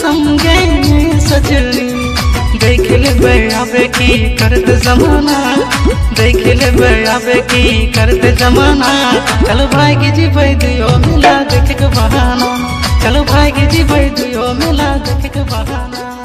संगे सजनी देख लेबे आबे की करत जमाना, देख लेबे आबे की करत जमाना। चलो भाई जीबै दियो मिला देख के बहाना, चलो भाई जीबै दियो मिला देख के बहाना।